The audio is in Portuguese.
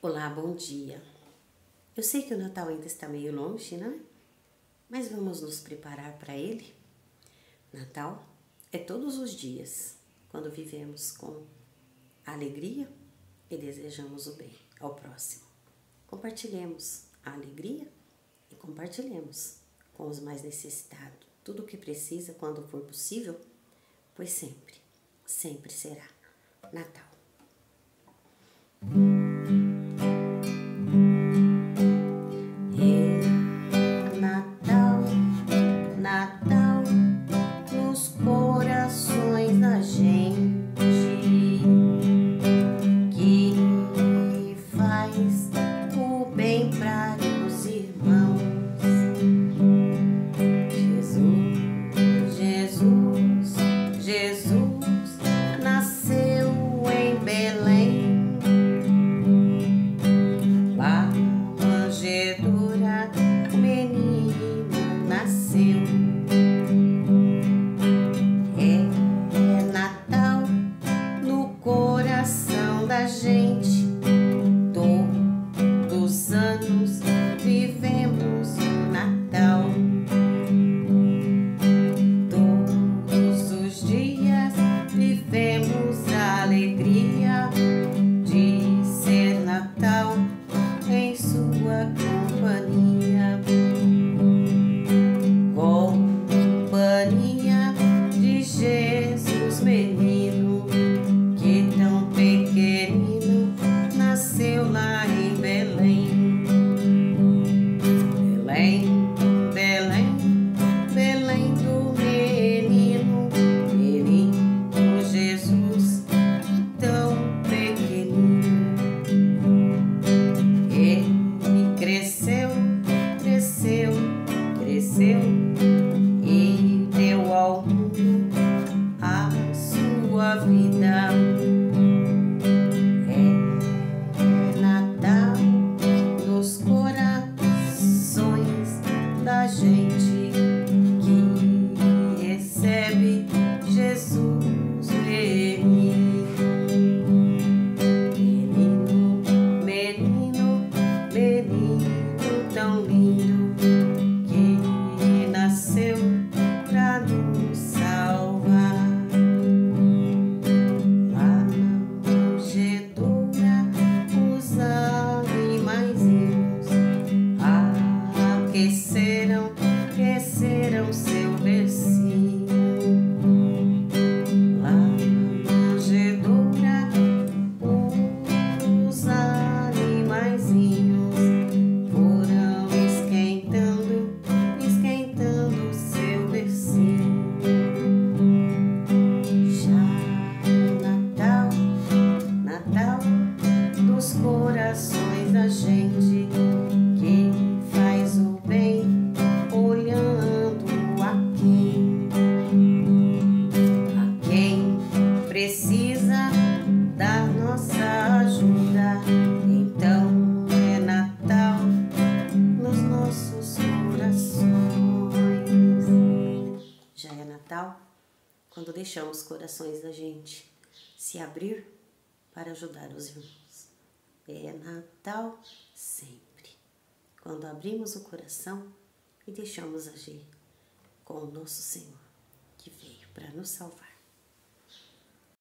Olá, bom dia. Eu sei que o Natal ainda está meio longe, né? Mas vamos nos preparar para ele? Natal é todos os dias, quando vivemos com alegria e desejamos o bem ao próximo. Compartilhemos a alegria e compartilhemos com os mais necessitados tudo o que precisa quando for possível, pois sempre, sempre será Natal. Natal nos corações da gente, que faz o bem para os irmãos. Jesus nasceu em Belém, lá na manjedoura o menino nasceu. É Natal no coração da gente, todos os anos vivemos o Natal. Todos os dias vivemos a alegria de ser Natal em sua companhia. Companhia de Jesus menino, que tão pequenino nasceu lá em Belém. Belém, Belém do menino Jesus tão pequenino. Ele cresceu e deu ao mundo a sua vida. É Natal nos corações da gente, que recebe Jesus menino. Menino tão lindo, que nasceu pra nos salvar. Lá na manjedoura os animaizinhos aqueceram seu bercinho. Lá na manjedoura os animaizinhos foram esquentando seu bercinho. Já Natal dos corações da gente, que faz o bem olhando a quem precisa da nossa ajuda. Então é Natal nos nossos corações. Já é Natal quando deixamos os corações da gente se abrir para ajudar os irmãos. É Natal sempre quando abrimos o coração e deixamos agir com o nosso Senhor, que veio para nos salvar.